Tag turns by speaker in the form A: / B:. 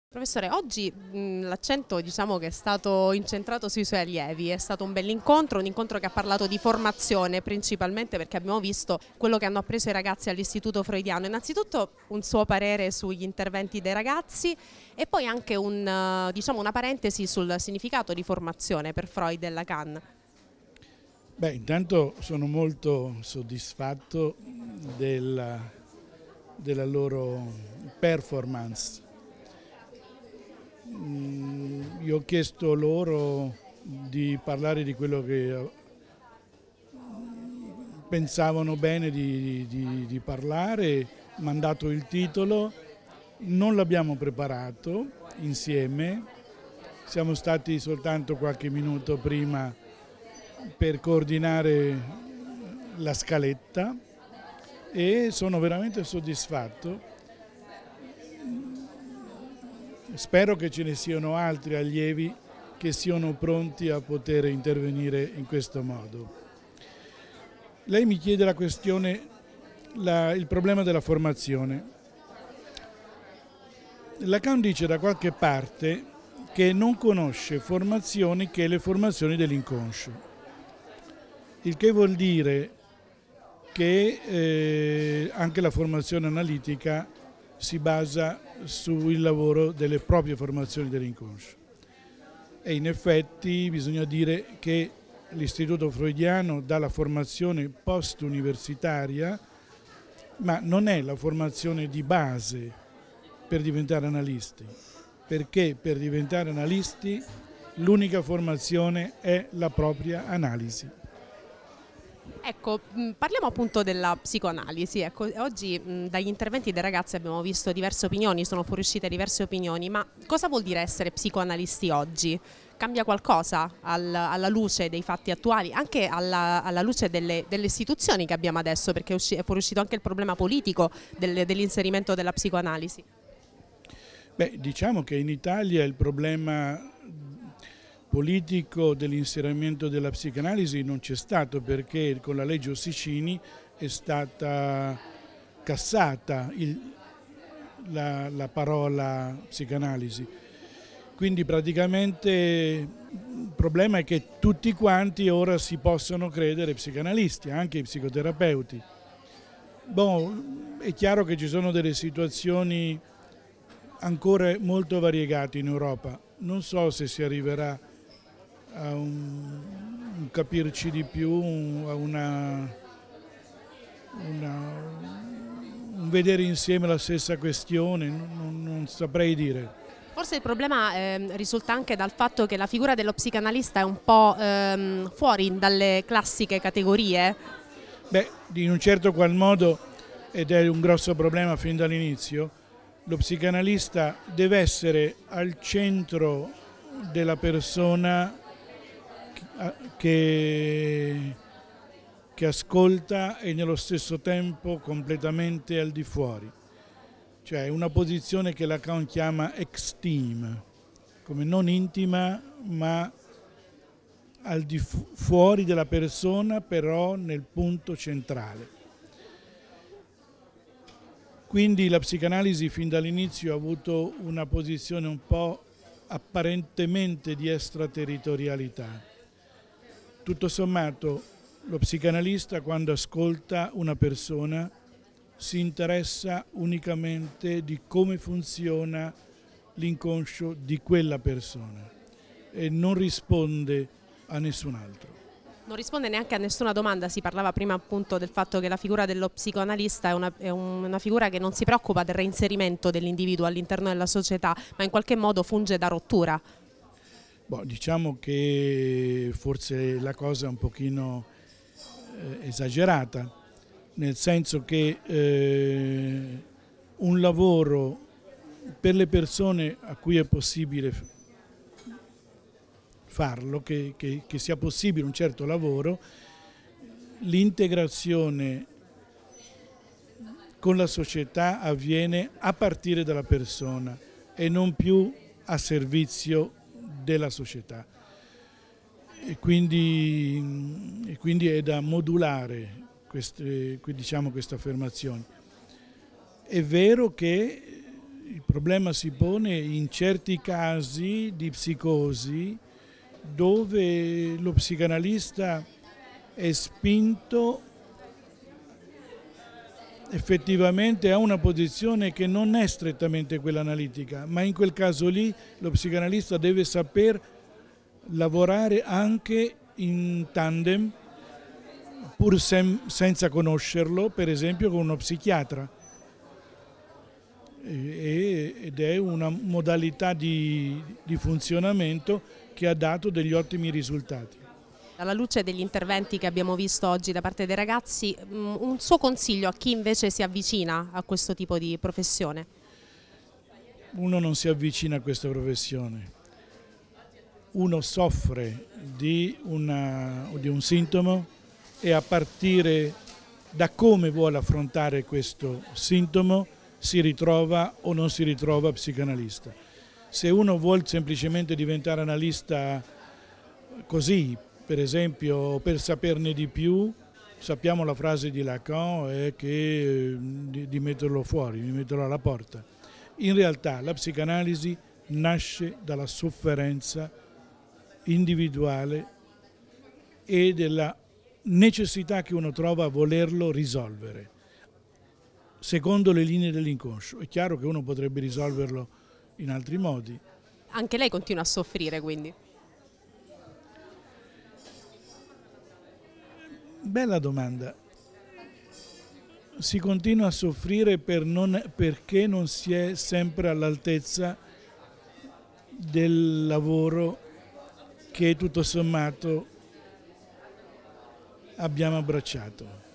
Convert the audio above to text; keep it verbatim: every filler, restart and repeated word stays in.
A: Professore, oggi l'accento diciamo che è stato incentrato sui suoi allievi, è stato un bell'incontro, un incontro che ha parlato di formazione principalmente perché abbiamo visto quello che hanno appreso i ragazzi all'Istituto Freudiano. Innanzitutto un suo parere sugli interventi dei ragazzi e poi anche un, diciamo, una parentesi sul significato di formazione per Freud e Lacan.
B: Beh, intanto sono molto soddisfatto della, della loro performance. Io ho chiesto loro di parlare di quello che pensavano bene di, di, di parlare, mandato il titolo, non l'abbiamo preparato insieme, siamo stati soltanto qualche minuto prima per coordinare la scaletta e sono veramente soddisfatto. Spero che ce ne siano altri allievi che siano pronti a poter intervenire in questo modo. Lei mi chiede la questione, la, il problema della formazione. Lacan dice da qualche parte che non conosce formazioni che le formazioni dell'inconscio, il che vuol dire che eh, anche la formazione analitica si basa sul lavoro delle proprie formazioni dell'inconscio. E in effetti bisogna dire che l'Istituto Freudiano dà la formazione post-universitaria, ma non è la formazione di base per diventare analisti, perché per diventare analisti l'unica formazione è la propria analisi.
A: Ecco, parliamo appunto della psicoanalisi. Ecco, oggi mh, dagli interventi dei ragazzi abbiamo visto diverse opinioni, sono fuoriuscite diverse opinioni, ma cosa vuol dire essere psicoanalisti oggi? Cambia qualcosa al, alla luce dei fatti attuali, anche alla, alla luce delle, delle istituzioni che abbiamo adesso, perché è, usci, è fuoriuscito anche il problema politico del, dell'inserimento della psicoanalisi?
B: Beh, diciamo che in Italia il problema politico dell'inserimento della psicanalisi non c'è stato perché con la legge Ossicini è stata cassata il, la, la parola psicanalisi. Quindi praticamente il problema è che tutti quanti ora si possono credere psicanalisti, anche i psicoterapeuti. Bon, è chiaro che ci sono delle situazioni ancora molto variegate in Europa. Non so se si arriverà a un, un capirci di più, a una, una, un vedere insieme la stessa questione, non, non saprei dire.
A: Forse il problema eh, risulta anche dal fatto che la figura dello psicanalista è un po' ehm, fuori dalle classiche categorie.
B: Beh, in un certo qual modo, ed è un grosso problema fin dall'inizio, lo psicanalista deve essere al centro della persona che, che ascolta e nello stesso tempo completamente al di fuori. Cioè una posizione che Lacan chiama extime, come non intima ma al di fu fuori della persona, però nel punto centrale. Quindi la psicanalisi fin dall'inizio ha avuto una posizione un po' apparentemente di extraterritorialità. Tutto sommato lo psicanalista quando ascolta una persona si interessa unicamente di come funziona l'inconscio di quella persona e non risponde a nessun altro.
A: Non risponde neanche a nessuna domanda, si parlava prima appunto del fatto che la figura dello psicoanalista è una, è una figura che non si preoccupa del reinserimento dell'individuo all'interno della società, ma in qualche modo funge da rottura.
B: Boh, diciamo che forse la cosa è un pochino eh, esagerata, nel senso che eh, un lavoro per le persone a cui è possibile farlo, che, che, che sia possibile un certo lavoro, l'integrazione con la società avviene a partire dalla persona e non più a servizio della società. E quindi, e quindi è da modulare queste, diciamo, queste affermazioni. È vero che il problema si pone in certi casi di psicosi dove lo psicanalista è spinto effettivamente a una posizione che non è strettamente quella analitica, ma in quel caso lì lo psicanalista deve saper lavorare anche in tandem, pur sem- senza conoscerlo, per esempio con uno psichiatra. E- ed è una modalità di, di funzionamento che ha dato degli ottimi risultati.
A: Alla luce degli interventi che abbiamo visto oggi da parte dei ragazzi, un suo consiglio a chi invece si avvicina a questo tipo di professione?
B: Uno non si avvicina a questa professione, uno soffre di, una, di un sintomo e a partire da come vuole affrontare questo sintomo si ritrova o non si ritrova psicanalista. Se uno vuole semplicemente diventare analista così, per esempio, per saperne di più, sappiamo la frase di Lacan è che di, di metterlo fuori, di metterlo alla porta. In realtà la psicanalisi nasce dalla sofferenza individuale e della necessità che uno trova a volerlo risolvere, secondo le linee dell'inconscio. È chiaro che uno potrebbe risolverlo in altri modi.
A: Anche lei continua a soffrire, quindi?
B: Bella domanda. Si continua a soffrire per non, perché non si è sempre all'altezza del lavoro che tutto sommato abbiamo abbracciato.